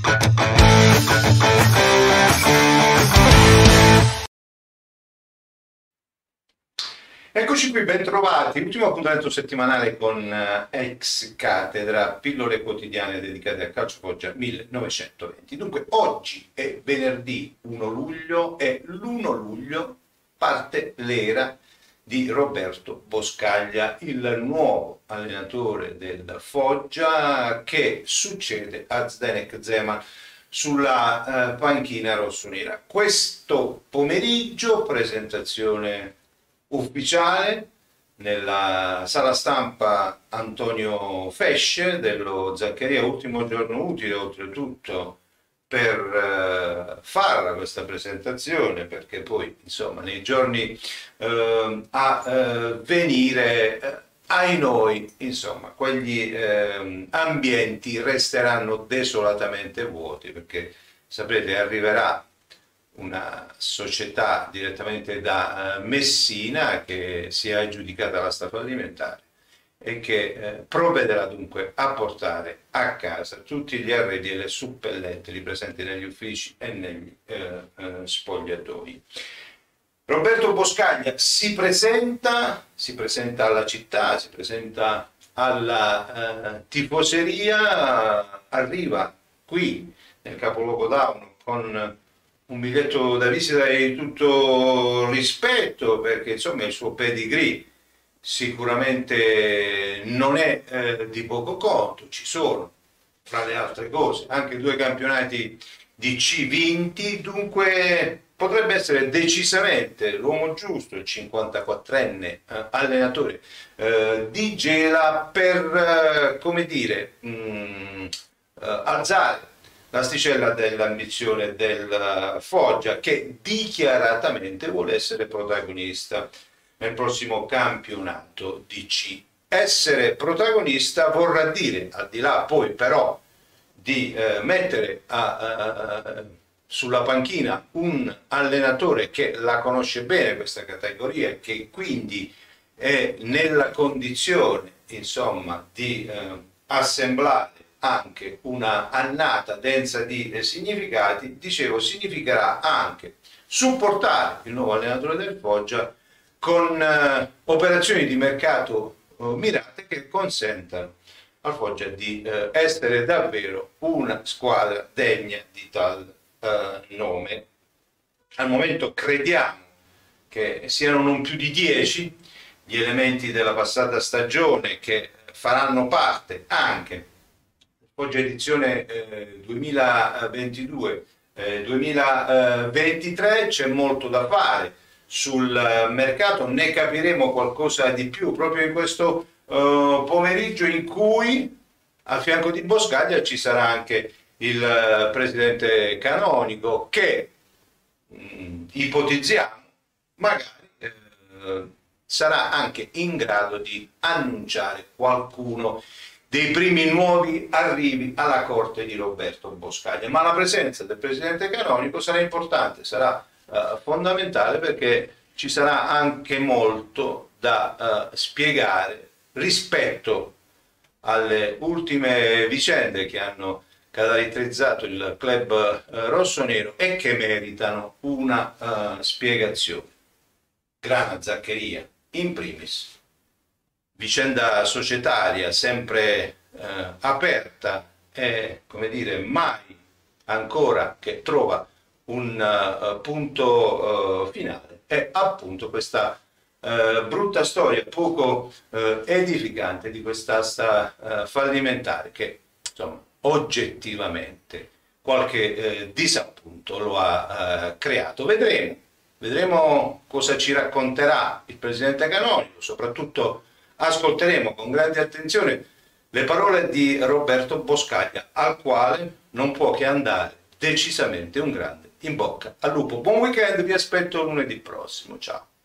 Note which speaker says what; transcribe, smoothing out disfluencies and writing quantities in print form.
Speaker 1: Eccoci qui, bentrovati. Ultimo appuntamento settimanale con Ex Cattedra, pillole quotidiane dedicate al calcio Foggia 1920. Dunque, oggi è venerdì 1 luglio e l'1 luglio parte l'era di Roberto Boscaglia, il nuovo allenatore del Foggia che succede a Zdeněk Zeman sulla panchina rossonera. Questo pomeriggio presentazione ufficiale nella sala stampa Antonio Fesce dello Zaccaria, ultimo giorno utile oltretutto per fare questa presentazione, perché poi insomma nei giorni a venire ai noi insomma quegli ambienti resteranno desolatamente vuoti, perché saprete arriverà una società direttamente da Messina che si è aggiudicata la statua alimentare e che provvederà dunque a portare a casa tutti gli arredi e le suppellettili presenti negli uffici e negli spogliatoi. Roberto Boscaglia si presenta alla città, si presenta alla tifoseria, arriva qui nel capoluogo d'Auno con un biglietto da visita di tutto rispetto, perché insomma il suo pedigree sicuramente non è di poco conto. Ci sono, fra le altre cose, anche 2 campionati di C vinti, dunque potrebbe essere decisamente l'uomo giusto, il 54enne allenatore di Gela per, come dire, alzare l'asticella dell'ambizione del Foggia, che dichiaratamente vuole essere protagonista nel prossimo campionato di C. Essere protagonista vorrà dire, al di là poi però di mettere sulla panchina un allenatore che la conosce bene questa categoria e che quindi è nella condizione insomma di assemblare anche una annata densa di significati, dicevo, significherà anche supportare il nuovo allenatore del Foggia con operazioni di mercato mirate che consentano al Foggia di essere davvero una squadra degna di tal nome. Al momento crediamo che siano non più di 10 gli elementi della passata stagione che faranno parte anche Foggia edizione 2022-2023. C'è molto da fare sul mercato, ne capiremo qualcosa di più proprio in questo pomeriggio, in cui a fianco di Boscaglia ci sarà anche il presidente canonico che ipotizziamo magari sarà anche in grado di annunciare qualcuno dei primi nuovi arrivi alla corte di Roberto Boscaglia. Ma la presenza del presidente canonico sarà importante, sarà fondamentale, perché ci sarà anche molto da spiegare rispetto alle ultime vicende che hanno caratterizzato il club rossonero e che meritano una spiegazione. Grana Zaccaria in primis, vicenda societaria sempre aperta e, come dire, mai ancora che trova un punto finale, è appunto questa brutta storia poco edificante di quest'asta fallimentare che insomma oggettivamente qualche disappunto lo ha creato. Vedremo cosa ci racconterà il presidente canonico, soprattutto ascolteremo con grande attenzione le parole di Roberto Boscaglia, al quale non può che andare decisamente un grande in bocca al lupo. Buon weekend, vi aspetto lunedì prossimo, ciao.